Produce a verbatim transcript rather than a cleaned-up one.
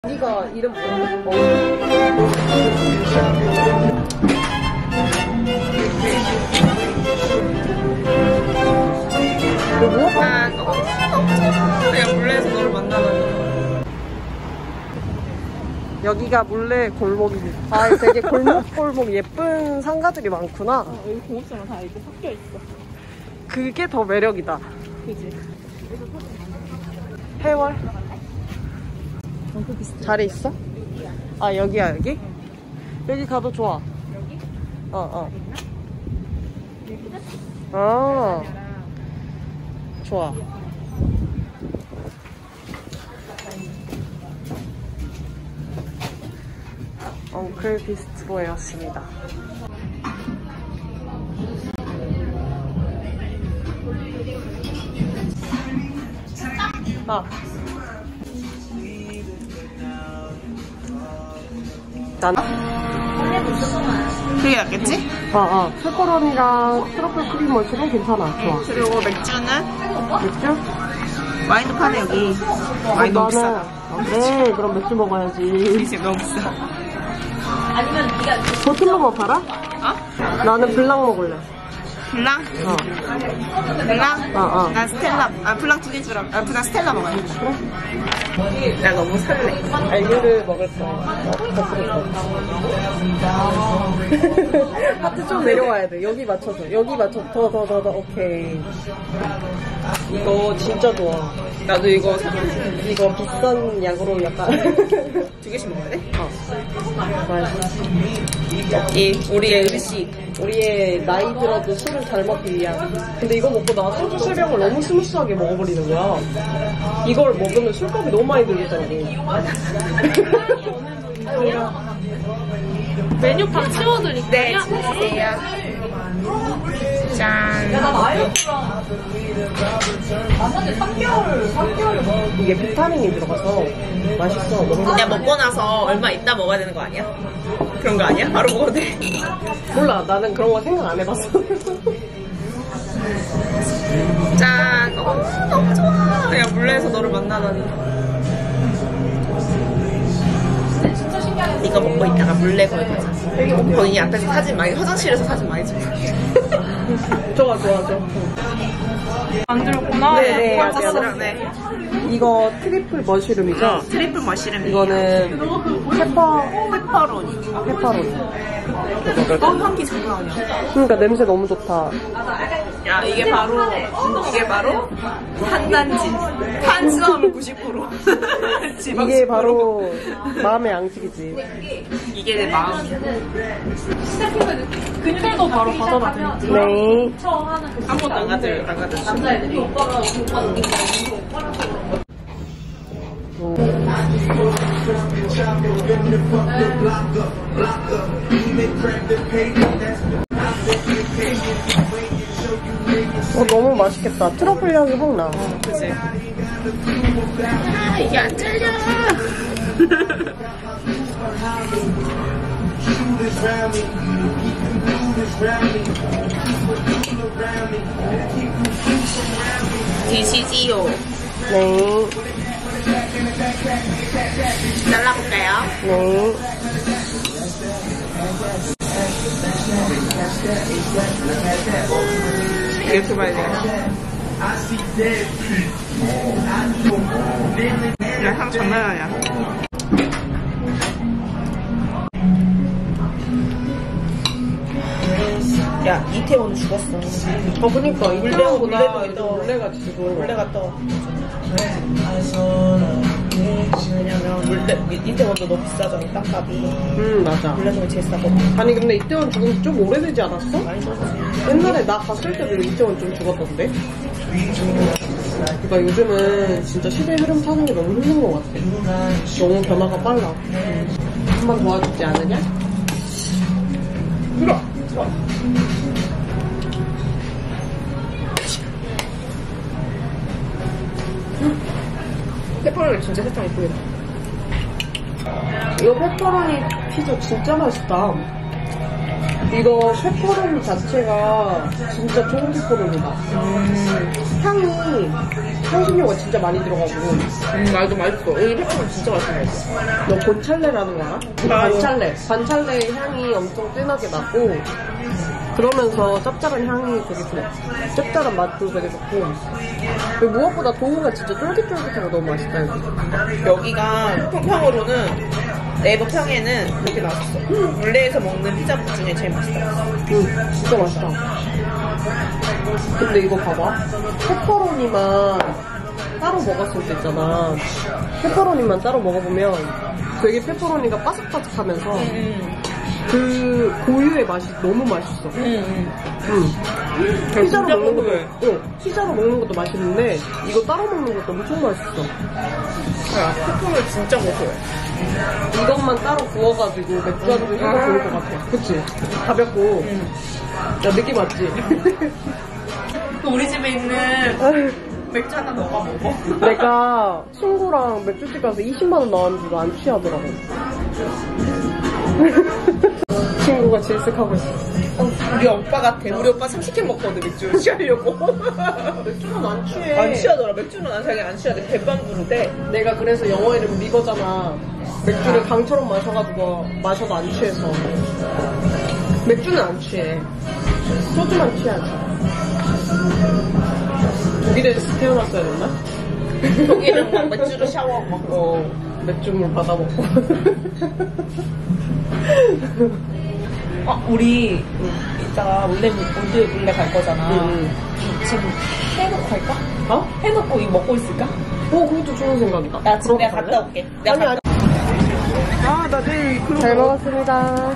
네가 이름 뭐? 누구? 아, 너무 내가 몰래서 너를 만나다니. 여기가 몰래 골목입니다. 아, 되게 골목골목 예쁜 상가들이 많구나. 어, 여기 공업사랑 다 이렇게 섞여 있어. 그게 더 매력이다. 그지? 해월. 어, 그 비슷해. 자리 있어? 아, 여기야, 여기? 여기 가도 좋아. 여기? 어, 어. 예쁘다? 아, 좋아. 엉클 비스트로였습니다. 아. 난 그게 낫겠지? 어, 어. 페퍼로니랑 트러플 크림 머시룸 괜찮아. 좋아. 그리고 맥주는? 맥주? 와인도 파네, 여기. 와인 너무 비싸다. 어, 네, 그럼 맥주 먹어야지. 이제 너무 비싸. 보틀로만 팔아? 어? 나는 블랑 먹을래. 블랑? 어. 블랑? 어, 어. 난 스텔라. 아, 블랑 두 개 주라. 아, 그냥 스텔라 먹어야지. 그래? 나 너무 설레. 알류를 먹을 거야. 하트 좀 내려와야 돼. 여기 맞춰서. 여기 맞춰. 더, 더, 더, 더. 오케이. 이거 진짜 좋아. 나도 이거 이거 비싼 약으로 약간. 두 개씩 먹어야 돼? 어. 맛있어. 이 우리의 의식. 우리의 나이 들어도 술을 잘 먹기 위한. 근데 이거 먹고 나 소주 세 병을 너무 스무스하게 먹어버리는 거야. 이걸 먹으면 술값이 너무 많이 들겠더라고. 메뉴판 치워드릴게요. 네, 주세요. 짠. 이게 비타민이 들어가서 맛있어. 너무 그냥 먹고 나서 얼마 있다 먹어야 되는 거 아니야? 그런 거 아니야? 바로 먹어도 돼? 몰라. 나는 그런 거 생각 안 해봤어. 짠. 너무, 너무 좋아. 내가 몰래서 너를 만나다니. 이거 먹고 있다가 몰래 거기 가자. 본인이 앞에서 사진 많이, 화장실에서 사진 많이 찍어. 좋아, 좋아, 좋아. 만들었구나. 네네. 네. 네. 이거 트리플 머쉬룸이죠? 어, 트리플 머시룸. 이거는 페퍼, 페퍼로니. 페퍼로니. 어, 향기 장난 아니야. 그러니까 냄새 너무 좋다. 야, 이게 바로, 이게 바로, 탄단지. 탄수화물 구십 퍼센트. 지방 이게 십 퍼센트. 바로 마음의 양식이지. 이게 내 마음이야. 근데도 바로 받아라. 네. 한 번도 안 가들, 안 가들. 남자애들이 오빠가 오빠 어, 너무 맛있겠다. 트러플 향이 확 나. 그치? 아, 이게 안 잘려. 드시지요. 네. 잘라볼까요? 네. 이렇게 봐야 돼요. 야, 향 장난 아니야. 야, 이태원은 죽었어. 어, 그니까. 물레가 물레가 물레도 떠. 물레가 지금. 물레가 떠. 왜냐면 물레, 이태원도 너무 비싸잖아, 땅값이. 음, 맞아. 물레동이 제일 싸거든. 아니, 근데 이태원 죽은 지 좀 오래되지 않았어? 많이 죽었지. 옛날에 나 갔을 때도 이태원 좀 죽었던데? 그러니까 요즘은 진짜 시대 흐름 타는 게 너무 힘든 것 같아. 너무 변화가 빨라. 한 번 도와주지 않으냐? 들어! 들어! 페퍼로니 진짜 세상 예쁘겠다. 이거 페퍼로니 피자 진짜 맛있다. 이거 페퍼로니 자체가 진짜 좋은 페퍼로니다. 음. 향이 향신료가 진짜 많이 들어가지고. 음, 나도 맛있어. 여기 페퍼는 진짜 맛있어. 너 곤찰레라는 거 알아? 관찰레. 관찰레의 향이 엄청 진하게 나고, 그러면서 짭짤한 향이 되게 좋아. 짭짤한 맛도 되게 좋고. 그리고 무엇보다 도우가 진짜 쫄깃쫄깃하고 너무 맛있다, 여기. 여기가 평평으로는 네이버 평에는 이렇게 나왔어. 물레에서 먹는 피자 중에 제일 맛있다. 응, 진짜 맛있다. 근데 이거 봐봐. 페퍼로니만 따로 먹었을 때 있잖아. 페퍼로니만 따로 먹어보면 되게 페퍼로니가 바삭바삭하면서 음, 그 고유의 맛이 너무 맛있어. 음, 음. 응. 피자로 진짜 먹는 것도, 고소해. 응, 피자로 먹는 것도 맛있는데 이거 따로 먹는 것도 엄청 맛있어. 야, 페퍼는 진짜 고소해. 이것만 따로 구워가지고 맥주 안주 해도 좋을 것 같아. 그치? 가볍고. 음. 야, 느낌 맞지? 또 우리 집에 있는 맥주 하나 넣어가 먹어. 내가 친구랑 맥주집 가서 이십만 원 나왔는데도 안 취하더라고. 친구가 질색하고 있어. 어, 우리 오빠 같아. 우리 오빠 삼십 캔 먹거든, 맥주. 취하려고. 맥주는 안 취해. 안 취하더라. 맥주는 안 자기 안 취하대. 배반 부르대. 내가 그래서 영어 이름 리버잖아. 맥주를 강처럼 마셔가지고 마셔도 안 취해서. 맥주는 안 취해. 소주만 취하지. 독일에서 태어났어야 됐나? 독일은 막 맥주로 샤워하고 막. 어, 맥주물 받아먹고. 아, 우리 이따가 몰래 몰래 몰래 갈 거잖아. 응. 지금 해놓고 갈까? 어? 해놓고 이거 먹고 있을까? 어, 그것도 좋은 생각이다. 나 지금 그러고 내가 갈래? 갔다 올게. 내가 아니, 갔다 아니. 아, 나 내일 그런 잘 먹었습니다.